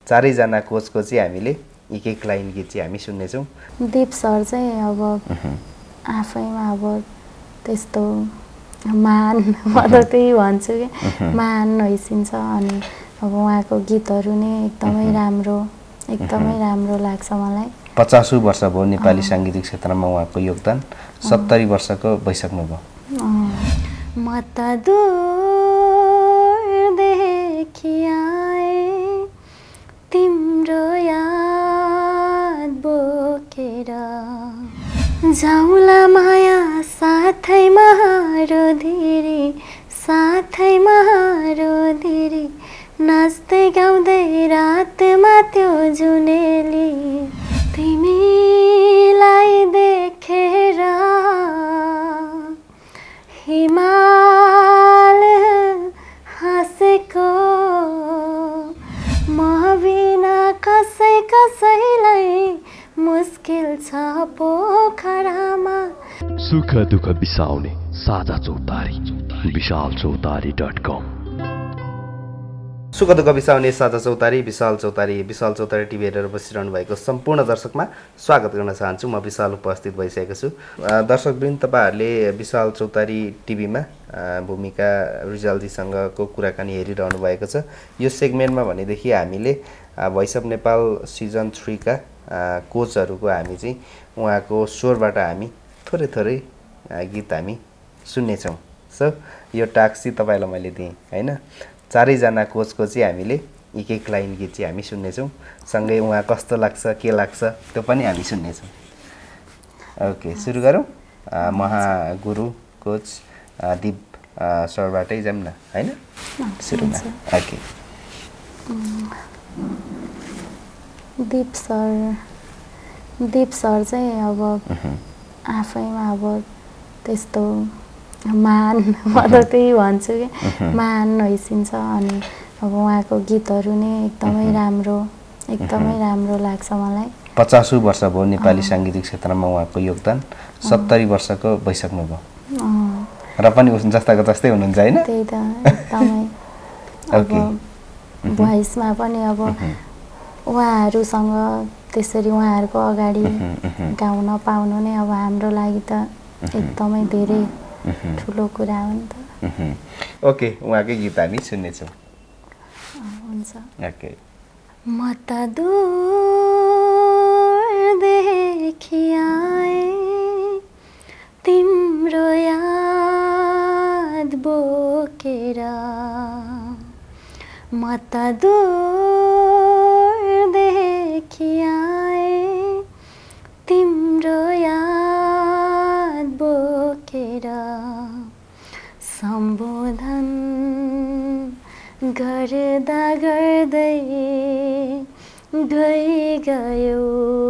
चारैजना कोचको चाहिँ हामीले एक एक लाइन गीत चाहिँ हामी सुन्नेछौँ। दीप सर चाहिँ अब आफैमा अब त्यस्तो महान म त त्यही भन्छु कि महान हैसिन्छ अनि अब उहाँको गीतहरू नै एकदमै राम्रो लाग्छ मलाई। 50 वर्ष भयो नेपाली साङ्गीतिक क्षेत्रमा उहाँको योगदान, 70 वर्षको भइसक्नुभयो। म त दूरदेखि आए तिम्रो याद बोकेर जाउँला माया साथैमा रोधेरी नाच्दै गाउँदै रातमा त्यो जुनेली तिमीलाई देखेर हिमाल हाँसेको म बिना कसैलाई मुस्किल छ पोखरामा। सुख दुःख बिसाउने साझा चौतारी bisalchautari.com। सुख दुःख बिसाउने साझा चौतारी बिसालचौतारी टिभी हेरेर बसिरहनु भएको सम्पूर्ण दर्शकमा स्वागत गर्न चाहन्छु। म विशाल उपस्थित भइसकेको छु। दर्शकवृन्द, तपाईहरूले बिसालचौतारी टिभीमा भूमिका रिजालजीसँगको कुराकानी हेरिरहनु भएको छ। यो सेगमेन्टमा भनेदेखि हामीले भोइस अफ नेपाल सिजन 3 का कोचहरूको हामी चाहिँ उहाँको स्वरबाट हामी थोरै गीत हामी सुन्नेछौँ। सो यो टास्क चाहिँ तपाईँलाई मैले दिएँ होइन। चारैजना कोचको चाहिँ हामीले एक एक लाइन गीत चाहिँ हामी सुन्नेछौँ। सँगै उहाँ कस्तो लाग्छ के लाग्छ त्यो पनि हामी सुन्नेछौँ। ओके, सुरु गरौँ। महागुरु कोच दीप सरबाटै जाऊँ न होइन, सुरुमा। ओके, दीप सर चाहिँ अब आफैमा अब त्यस्तो महान म त त्यही भन्छु कि महान हैसिन्छ अनि अब उहाँको गीतहरू नै एकदमै राम्रो लाग्छ मलाई। 50 वर्ष भयो नेपाली साङ्गीतिक क्षेत्रमा उहाँको योगदान, 70 वर्षको भइसक्नुभयो र पनि उस जस्ताको जस्तै हुनुहुन्छ होइन। त्यही त एकदमै अब भोइसमा पनि अब उहाँहरूसँग त्यसरी उहाँहरूको अगाडि गाउन पाउनु नै अब हाम्रो लागि त एकदमै धेरै ठुलो कुरा हो नि त। ओके, उहाँकै गीत हामी सुन्नेछौँ। हुन्छ। ओके। म त दूरदेखि आए तिम्रो याद बोकेर म त दूरदेखि आए तिम्रो याद बोकेर सम्बोधन गर्दा गर्दै गयो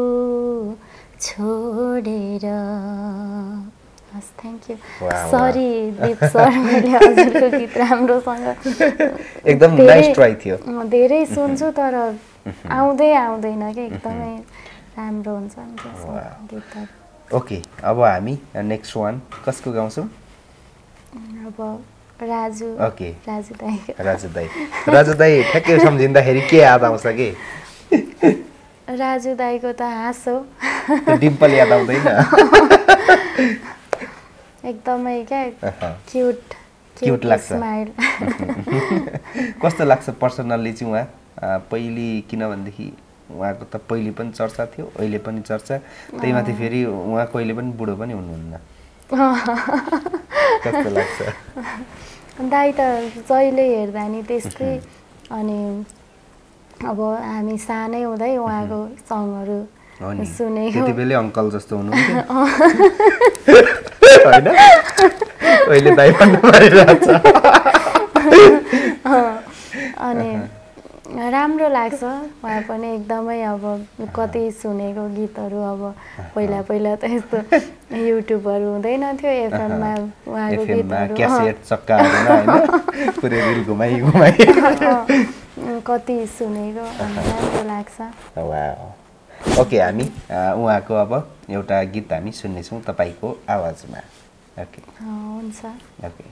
छोडेर। हस्, थ्याङ्क यू। सरी दीप सर, मैले हजुरको गीत राम्रोसँग एकदम नाइस ट्राई थियो। म धेरै सुन्छु तर आउँदैन कि एकदमै राम्रो हुन्छ नि गीतहरू। ओके, अब हामी नेक्स्ट वान कसको गाउँछौँ? अब राजु। ओके, राजु दाई ठ्याक्कै सम्झिँदाखेरि के याद आउँछ कि? राजु दाईको त हाँसो, डिम्पल याद आउँदैन? एकदमै क्या क्युट लाग्छ। स्माइल। कस्तो लाग्छ पर्सनल्ली चाहिँ उहाँ? पहिले किनभनेदेखि उहाँको त पहिले पनि चर्चा थियो, अहिले पनि चर्चा, त्यही माथि फेरि उहाँ कहिले पनि बुढो पनि हुनुहुन्न। कस्तो लाग्छ? दाई त जहिले हेर्दा नि त्यस्तै। अनि अब हामी सानै हुँदै उहाँको सङहरू सुनेको, त्यति बेलै अङ्कल जस्तो हुनुहुन्थ्यो होइन? अहिले दाइ भन्नु परिरहेछ। अनि राम्रो लाग्छ उहाँ पनि एकदमै। अब कति सुनेको गीतहरू अब पहिला त यस्तो युट्युबहरू हुँदैन थियो, एफएममा उहाँको गीतहरू क्यासेट चक्काहरूमा हैन पुरै रिल घुमाइ कति सुनेको, राम्रो लाग्छ। वाउ। ओके, हामी उहाँको अब एउटा गीत हामी सुन्नेछौँ तपाईको आवाजमा। ओके, हुन्छ। ओके,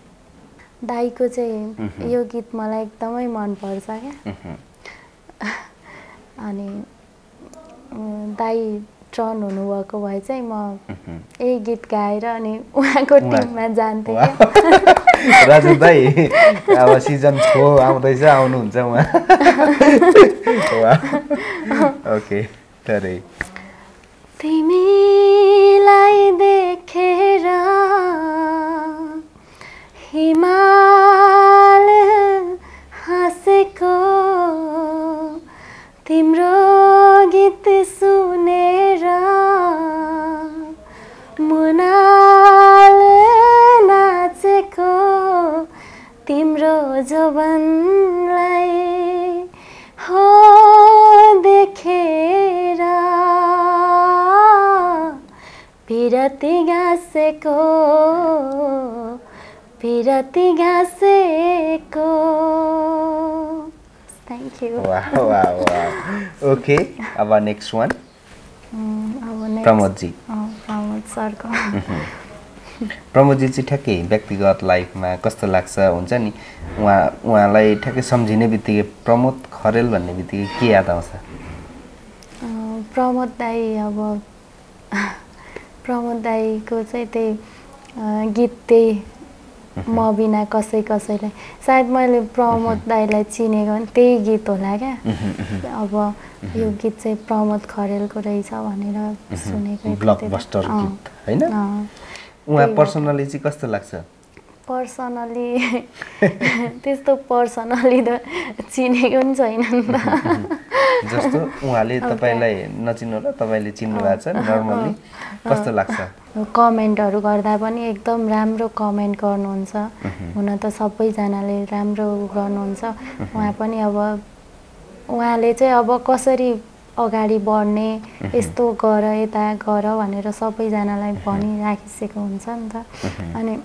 दाईको चाहिँ यो गीत मलाई एकदमै मन पर्छ क्या। अनि दाइ टर्न हुनुभएको भए चाहिँ म यही गीत गाएर अनि उहाँको टिममा जान्थेँ राजु दाइ अब सिजन 4 आउँदैछ आउनुहुन्छ उहाँ ओके तरै तिमीलाई देखेर हिमाल हाँसेको तिम्रो गीत सुनेर मुनाल नाचेको तिम्रो जवनलाई हो देखेर पिरती गाँसेको Thank you. Wow. Okay, our next one. Pramod ji. Pramod सरको. प्रमोद जी चाहिँ ठ्याक्कै व्यक्तिगत लाइफमा कस्तो लाग्छ हुन्छ नि उहाँलाई ठ्याक्कै सम्झिने बित्तिकै प्रमोद खरेल भन्ने बित्तिकै के याद आउँछ? प्रमोद दाइको चाहिँ त्यही गीत त्यही म बिना कसैलाई सायद मैले प्रमोद दाइलाई चिनेको भने त्यही गीत होला क्या अब यो गीत चाहिँ प्रमोद खरेलको रहेछ भनेर सुनेको ब्लकबस्टर गीत हैन उहाँ पर्सनली चाहिँ कस्तो लाग्छ? पर्सनली त्यस्तो पर्सनली त चिनेको पनि छैन नि त जस्तो उहाँले तपाईलाई नचिन्नु होला तपाईले चिन्नु भएको छ नर्मली कस्तो लाग्छ? कमेन्टहरु गर्दा पनि एकदम राम्रो कमेन्ट गर्नुहुन्छ हुन त सबैजनाले राम्रो गर्नुहुन्छ उहाँ पनि अब उहाँले चाहिँ अब कसरी अगाडि बढ्ने यस्तो गर यता गर भनेर सबैजनालाई भनिराखिसकेको हुन्छ नि त अनि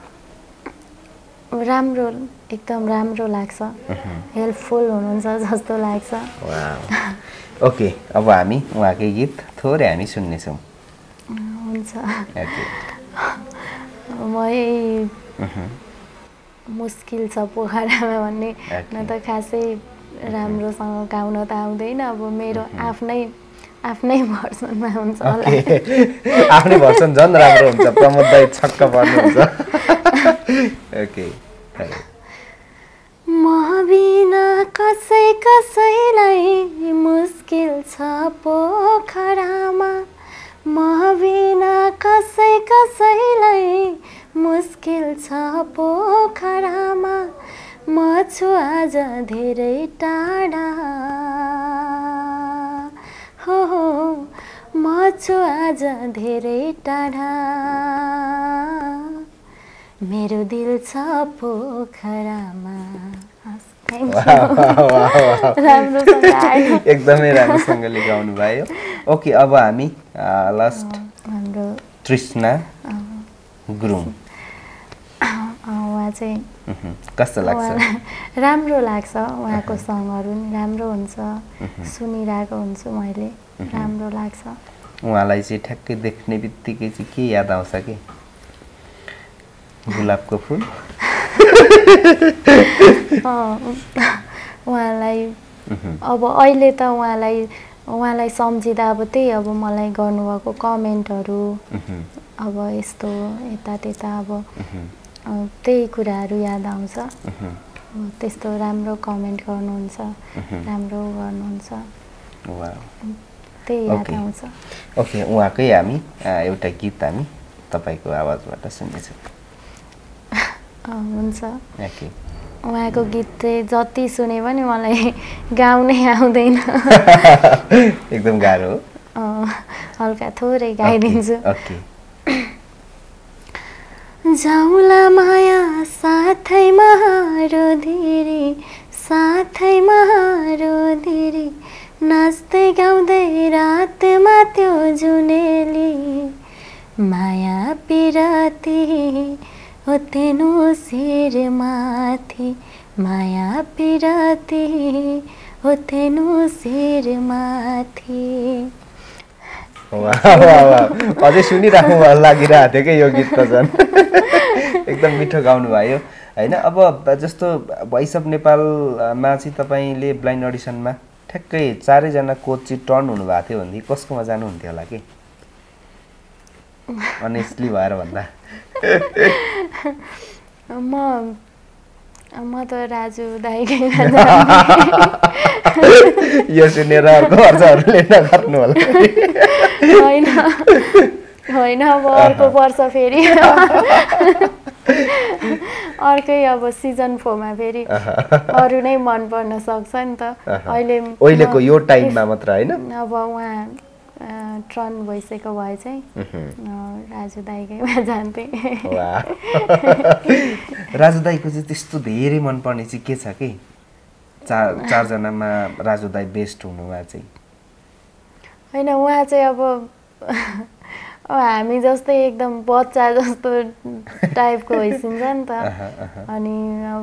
राम्रो एकदम राम्रो लाग्छ हेल्पफुल हुनुहुन्छ जस्तो लाग्छ ओके अब हामी उहाँकै गीत थोरै हामी सुन्नेछौँ हुन्छ म मुस्किल छ पोखरामा भन्ने न त खासै राम्रोसँग गाउन त आउँदैन अब मेरो आफ्नै भर्सनमा हुन्छ होला आफ्नै भर्सन झन् राम्रो हुन्छ प्रमोद दाइ छक्क पर्नुहुन्छ ओके म बिना कसैलाई मुस्किल छ पोखरामा म बिना कसैलाई मुस्किल छ पोखरामा म छु आज धेरै टाढा हो म छु आज धेरै टाढा मेरो दिल छ पोखरामा एकदमै राम्रोसँगले गाउनु भयो ओके अब हामी लास्ट हाम्रो तृष्णा गुरुङ उहाँ चाहिँ कस्तो लाग्छ? राम्रो लाग्छ उहाँको सङहरू नि राम्रो हुन्छ सुनिरहेको हुन्छु मैले राम्रो लाग्छ उहाँलाई चाहिँ ठ्याक्कै देख्ने बित्तिकै चाहिँ के याद आउँछ कि गुलाबको फुल उहाँलाई अब अहिले त उहाँलाई सम्झिँदा अब त्यही अब मलाई गर्नुभएको कमेन्टहरू अब यस्तो यता त्यता अब त्यही कुराहरू याद आउँछ त्यस्तो राम्रो कमेन्ट गर्नुहुन्छ राम्रो गर्नुहुन्छ त्यही याद आउँछ ओके उहाँकै हामी एउटा गीत हामी तपाईको आवाजबाट सुन्नेछौँ हुन्छ उहाँको गीत चाहिँ जति सुने पनि मलाई गाउनै आउँदैन एकदम गाह्रो हो हल्का थोरै गाइदिन्छु जाउला माया साथैमा रोधिरी नाच्दै गाउँदै रातमा त्यो जुनेली माया पिराती होतेनु शिरमाथि माया पिराती होतेनु शिरमाथि अझै सुनिराख्नु लागिरहेको थियो कि यो गीत त झन् एकदम मिठो गाउनु भयो हैन अब जस्तो भोइस अफ नेपालमा चाहिँ तपाईले ब्लाइन्ड अडिसनमा ठ्याक्कै चारैजना कोच चाहिँ टर्न हुनुभएको थियो भनेदेखि कसकोमा जानुहुन्थ्यो होला कि अनेस्टली भएर भन्दा म त राजु दाइकै यो सुनेर अर्को वर्षहरूले नगर्नु होला होइन अब अर्को वर्ष फेरि अर्कै अब सिजन 4 मा फेरि अरू नै मन पर्न सक्छ नि त अहिलेको यो टाइममा मात्र होइन अब उहाँ ट्रन भइसकेको भए चाहिँ राजु दाइकैमा जान्थे राजु दाइको चाहिँ त्यस्तो धेरै मनपर्ने चाहिँ के छ कि चारजनामा राजु दाइ बेस्ट हुनुमा चाहिँ होइन उहाँ चाहिँ अब हामी जस्तै एकदम बच्चा जस्तो टाइपको भइसिन्छ नि त अनि अब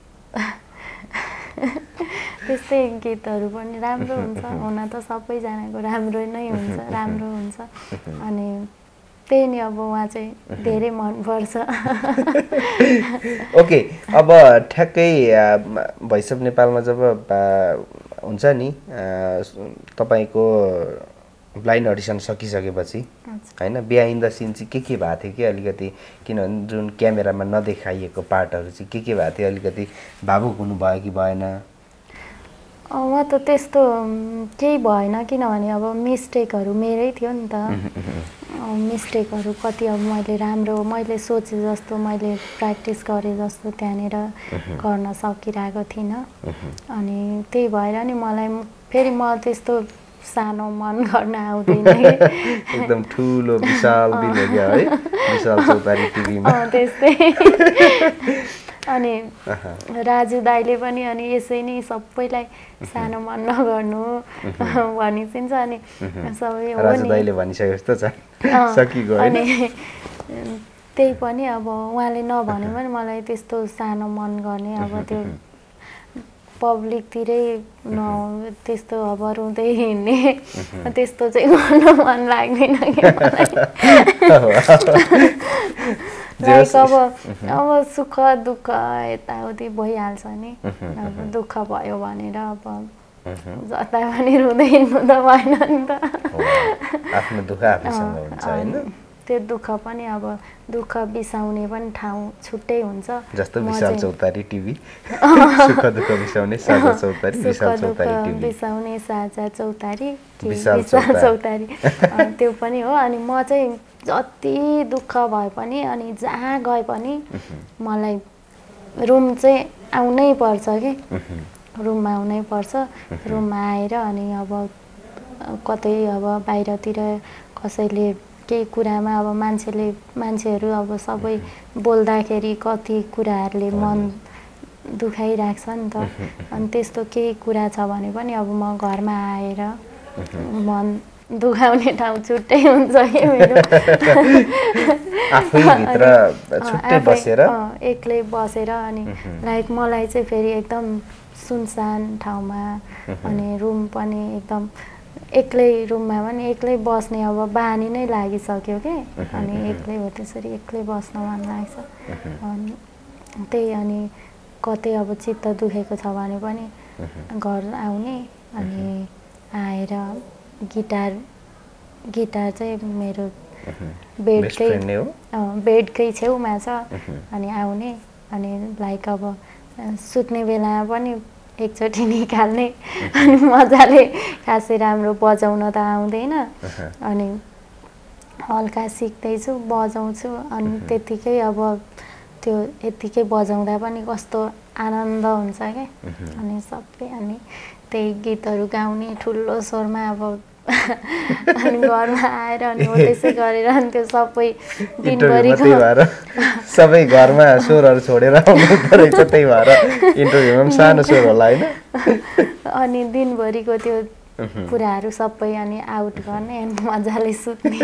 त्यस्तै गीतहरू पनि राम्रो हुन्छ हुन त सबैजनाको राम्रो हुन्छ अनि त्यही नि अब उहाँ चाहिँ धेरै मनपर्छ ओके अब ठ्याक्कै भोइस अफ नेपालमा जब हुन्छ नि तपाईँको ब्लाइन्ड अडिसन सकिसकेपछि होइन बिहाइन्ड द सिन चाहिँ के भएको थियो कि अलिकति किनभने जुन क्यामेरामा नदेखाइएको पार्टहरू चाहिँ के भएको थियो अलिकति भावुक हुनुभयो कि भएन म त त्यस्तो केही भएन किनभने अब मिस्टेकहरू मेरै थियो नि त मिस्टेकहरू कति अब मैले सोचे जस्तो मैले प्र्याक्टिस गरे जस्तो त्यहाँनिर गर्न सकिरहेको थिइनँ अनि त्यही भएर नि मलाई फेरि म त्यस्तो सानो मन गर्न आउँदैन एकदम ठुलो विशाल दिल हो क्या है विशाल चौतारी टिभीमा त्यस्तै अनि राजु दाइले पनि अनि यसै नै सबैलाई सानो मन नगर्नु भनिसिन्छ अनि सबै हो नि राजु दाइले भनिसके जस्तो छ सकिगयो अनि त्यही पनि अब उहाँले नभने पनि मलाई त्यस्तो सानो मन गर्ने अब त्यो पब्लिकतिरै त्यस्तो अब रुँदै हिँड्ने त्यस्तो चाहिँ गर्नु मन लाग्दैन कि लाइक अब सुख दुःख यताउति भइहाल्छ नि अब दुःख भयो भनेर अब जता पनि रुँदै हिँड्नु त भएन नि त आफ्नो दुःख आफैसँग हुन्छ हैन त्यो दुःख पनि अब दुःख बिसाउने पनि ठाउँ छुट्टै हुन्छ जस्तो विशाल चौतारी टिभी सुख दुःख बिसाउने साझा चौतारी विशाल चौतारी टिभी बिसाउने साझा चौतारी विशाल चौतारी त्यो पनि हो अनि म चाहिँ जति दुःख भए पनि अनि जहाँ गए पनि मलाई रुम चाहिँ आउनै पर्छ कि रुममा आउनै पर्छ रुममा आएर अनि अब कतै अब बाहिरतिर कसैले केही कुरामा अब मान्छेहरू अब सबै बोल्दाखेरि कति कुराहरूले मन दुखाइराख्छ नि त अनि त्यस्तो केही कुरा छ भने पनि अब म घरमा आएर मन दुखाउने ठाउँ छुट्टै हुन्छ कि मेरो आफैभित्र छुट्टै बसेर एक्लै बसेर अनि लाइक मलाई चाहिँ फेरि एकदम सुनसान ठाउँमा अनि रुम पनि एकदम एक्लै रुममा पनि एक्लै बस्ने अब बानी नै लागिसक्यो कि अनि एक्लै हो त्यसरी एक्लै बस्न मन लाग्छ अनि त्यही अनि कतै अब चित्त दुखेको छ भने पनि घर आउने अनि आएर गिटार चाहिँ मेरो बेडकै छेउमा छ अनि आउने अनि लाइक अब सुत्ने बेलामा पनि एकचोटि निकाल्ने अनि मजाले खासै राम्रो बजाउन त आउँदैन अनि हल्का सिक्दैछु बजाउँछु अनि त्यतिकै अब त्यो यतिकै बजाउँदा पनि कस्तो आनन्द हुन्छ क्या अनि सबै अनि त्यही गीतहरू गाउने ठुलो स्वरमा अब अनि घरमा आएर अनि हो त्यसै गरेर अनि त्यो सबै दिनभरिको सबै घरमा स्वरहरू छोडेर आउनु रहेछ त्यही भएर इन्टरभ्यूमा पनि सानो स्वर होला होइन अनि दिनभरिको त्यो कुराहरू सबै अनि आउट गर्ने अनि मजाले सुत्ने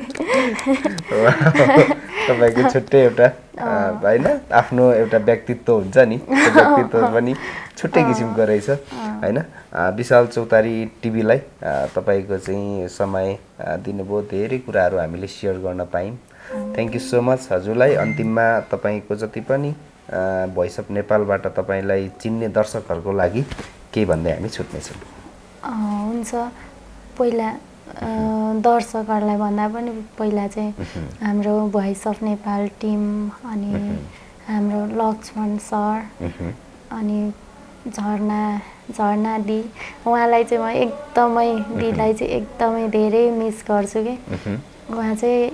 तपाईँको छुट्टै एउटा होइन आफ्नो एउटा व्यक्तित्व हुन्छ नि त्यो व्यक्तित्व पनि छुट्टै किसिमको रहेछ होइन विशाल चौतारी टिभीलाई तपाईँको चाहिँ समय दिनुभयो धेरै कुराहरू हामीले सेयर गर्न पायौँ थ्याङ्क यू सो मच हजुरलाई अन्तिममा तपाईँको जति पनि भोइस अफ नेपालबाट तपाईँलाई चिन्ने दर्शकहरूको लागि केही भन्दै हामी छुट्नेछौँ हुन्छ पहिला दर्शकहरूलाई भन्दा पनि पहिला चाहिँ हाम्रो भोइस अफ नेपाल टिम अनि हाम्रो लक्ष्मण सर अनि झर्ना दी उहाँलाई चाहिँ म एकदमै दीलाई चाहिँ एकदमै धेरै मिस गर्छु कि उहाँ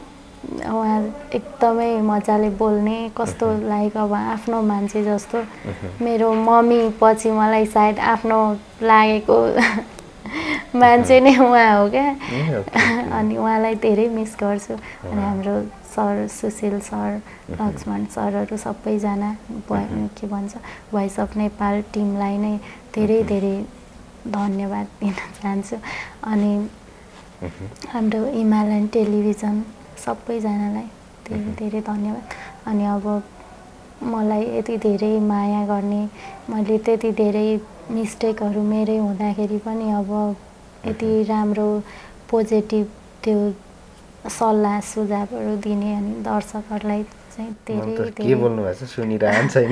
एकदमै मजाले बोल्ने कस्तो लाइक अब आफ्नो मान्छे जस्तो मेरो मम्मी पछि मलाई सायद आफ्नो लागेको मान्छे नै उहाँ हो क्या अनि उहाँलाई धेरै मिस गर्छु अनि हाम्रो सर सुशील सर लक्ष्मण सरहरू सबैजना के भन्छ भोइस अफ नेपाल टिमलाई नै धेरै धेरै धन्यवाद दिन चाहन्छु अनि हाम्रो हिमालयन टेलिभिजन सबैजनालाई धेरै धेरै धन्यवाद अनि अब मलाई यति धेरै माया गर्ने मैले त्यति धेरै मिस्टेकहरू मेरै हुँदाखेरि पनि अब यति राम्रो पोजिटिभ त्यो सल्लाह सुझावहरू दिने अनि दर्शकहरूलाई चाहिँ धेरै के बोल्नु भएको छ सुनिरहनु छैन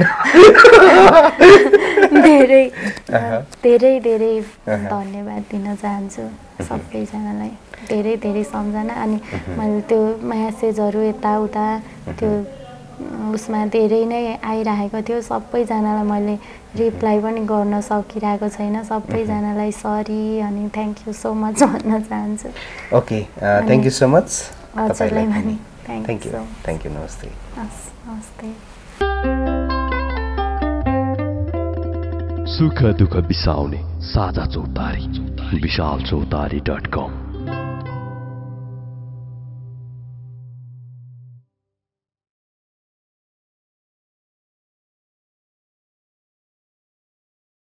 धेरै धेरै धेरै धन्यवाद दिन चाहन्छु सबैजनालाई धेरै धेरै सम्झना अनि मैले त्यो म्यासेजहरू यताउता त्यो उसमा धेरै नै आइरहेको थियो सबैजनालाई मैले रिप्लाई पनि गर्न सकिरहेको छैन सबैजनालाई सरी अनि थ्याङ्क यू सो मच भन्न चाहन्छु okay thank you so much हजुरलाई पनि थ्याङ्क यू नमस्ते नमस्ते सुख दुःख बिसाउने साझा चौतारी बिशालचौतारी.com